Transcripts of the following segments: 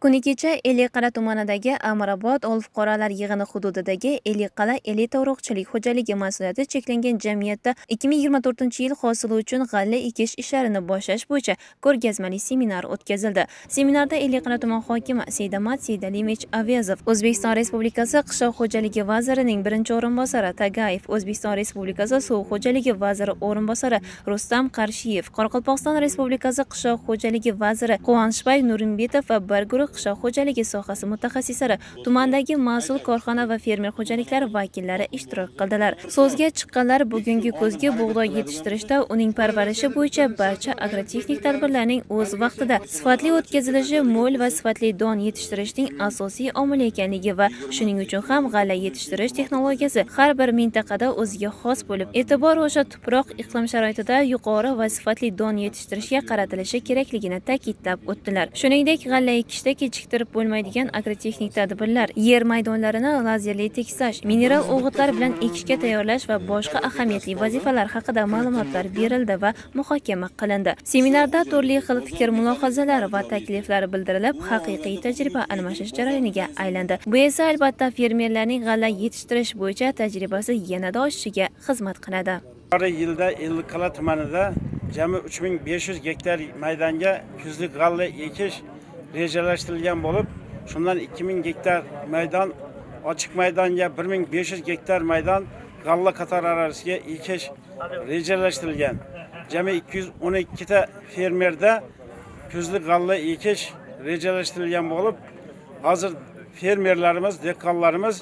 Kuni kecha Ellikqal'a tumanidagi Amirobod ol fuqarolar yig'ini hududidagi Ellikqal'a elita urug'chilik xo'jaligi mas'uliyati cheklangan jamiyatda 2024-yil hosili uchun g'alla ekish ishlarini boshlash bo'yicha ko'rgazmali seminar o'tkazildi. Seminarda Ellikqal'a tuman hokimi Seydamat Seydalimich Avezov, O'zbekiston Respublikasi Qishloq xo'jaligi vazirining birinchi o'rinbosari Tagayev, O'zbekiston Respublikasi Suv xo'jaligi vaziri o'rinbosari Rustam Qarshiyev, Qoraqalpog'iston Respublikasi Qishloq xo'jaligi vaziri Quvonchbay Nurimbetov va bir guruh qishloq xo'jaligi sohasi mutaxassislari, tumandagi mas'ul korxona va fermer xo'jaliklari vakillari ishtirok qildilar. So'zga chiqqanlar bugungi kuzgi bug'doy yetishtirishda uning parvarishi bo'yicha barcha agrotexnik tadbirlarning o'z vaqtida sifatli o'tkazilishi mo'l va sifatli don yetishtirishning asosiy omili ekanligi va shuning uchun ham g'alla yetishtirish texnologiyasi har bir mintaqada o'ziga xos bo'lib, e'tibor o'sha tuproq iqlim sharoitida yuqori va sifatli don yetishtirishga qaratilishi kerakligini ta'kidlab o'tdilar. Shuningdek, g'alla ekishda kechiktirib bo'lmaydigan agrotexnik tadbirlar, yer maydonlarini lazerli tekislash, mineral o'g'itlar bilan ekishga tayyorlash va boshqa ahamiyatli vazifalar haqida ma'lumotlar berildi va muhokama qilindi. Seminarda turli xil fikr-mulohazalar va takliflar bildirilib, haqiqiy tajriba almashish jarayoniga aylandi. Bu esa albatta fermerlarning g'alla yetishtirish bo'yicha tajribasi yanada oshishiga xizmat qiladi. Joriy yilda Ellikqal'a tumanida jami 3500 gektar maydonga kuzlik g'alla ekish rejalashtirilgan bo'lib, shundan 2000 gektar maydon ochiq maydonga 1500 gektar maydon g'alla qator arasiga ekish rejalashtirilgan. Jami 212 ta fermerda kuzlik g'alla ekish rejalashtirilgan bo'lib, hozir fermerlarimiz, dehqonlarimiz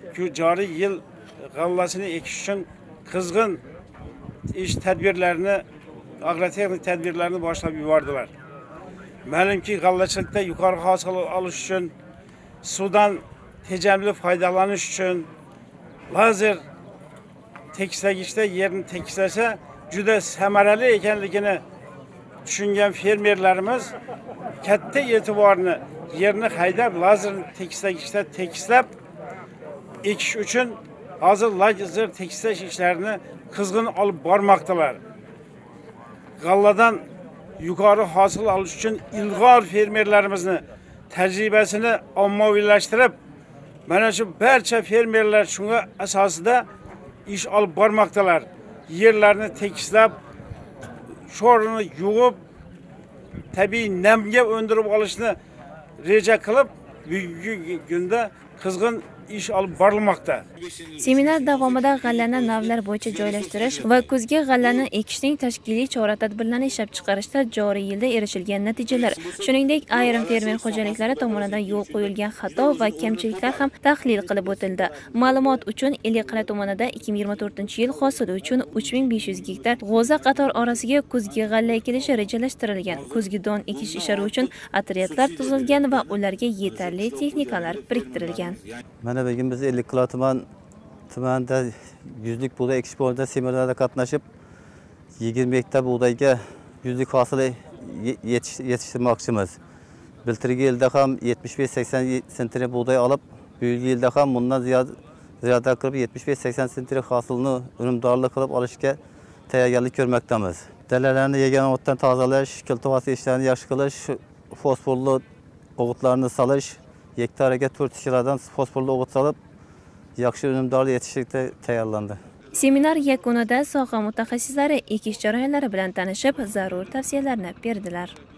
joriy yil g'allasini ekish uchun qizg'in ish tadbirlarini, agrotexnik tadbirlarini boshlab yubordilar. Ma'lumki, g'allachilikda yuqori hosil olish uchun, suvdan tejamli foydalanish uchun lazer tekislagichda yerni tekislasa juda samarali ekanligini tushungan fermerlarimiz katta e'tiborni yerni haydab lazer tekislagichda tekislab ekish uchun hozir lazer tekislash ishlarini qizg'in olib bormoqdalar. G'alladan yuqori hosil olish uchun ilg'or fermerlarimizni tajribasini ommaviylashtirib, mana shu barcha fermerlar shunga asosida ish olib bormoqdalar. Yerlarni tekislab, sho'rini yuvib, tabiiy namga o'ndirib olishni reja qilib, bugungi kunda qizg'in ish olib borilmoqda. Seminar davomida g'allani navlar bo'yicha joylashtirish va kuzgi g'allani ekishning tashkiliy chora-tadbirlarini ishlab chiqarishda joriy yilda erishilgan natijalar, shuningdek ayrim fermer xo'jaliklari tomonidan yo'l qo'yilgan xato va kamchiliklar ham tahlil qilib o'tildi. Ma'lumot uchun, Ellikqal'a tumanida 2024-yil hosili uchun 3500 gektar g'o'za qator orasiga kuzgi g'alla ekilishi rejalashtirilgan. Kuzgi don ekish ishlari uchun otryadlar tuzilgan va ularga yetarli texnikalar biriktirilgan. Mana bugun biz Ellikqal'a tumanida yuzlik buğday ekish bo'yicha seminarda qatnashib, 20 gektar buğdayga yuzlik hosil yetishtirmoqchimiz. Biltirgi yilda ham 75-80 sentner buğday olib, bu yilda ham bundan ziyoda qilib 75-80 sentner hosilni unumdorlik qilib olishga tayyorgarlik ko'rmoqdamiz. Dalalarni yegana o'tdan tozalash, kultivasiya ishlarini yaxshi qilish, fosforli o'g'itlarni solish, hektariga 4 kilodan fosforli o'g'it solib, yaxshi unumdorlik yetishtirishga tayyorlandi. Seminar yakunida soha mutaxassislari ekish jarayonlari bilan tanishib, zarur tavsiyalarni berdilar.